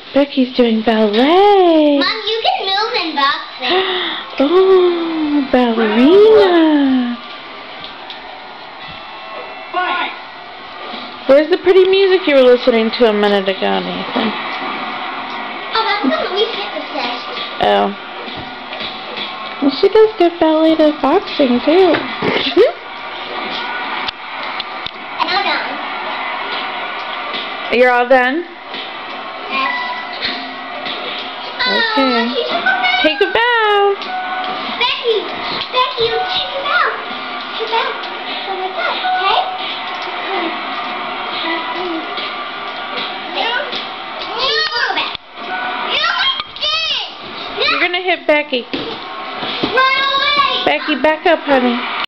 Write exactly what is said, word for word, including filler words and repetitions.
Becky's doing ballet. Mom, you can move in boxing. Oh, ballerina. Where's the pretty music you were listening to a minute ago, Nathan? Oh, that's the Louis Fitness. Oh. Well, she does good ballet to boxing, too. And I'm done. You're all done? Yes. Okay. Oh, she took a bow. Take a bow. Becky, Becky, you take a bow. Take a bow. Go like that, okay? You're gonna hit Becky. Run away! Becky, back up, honey.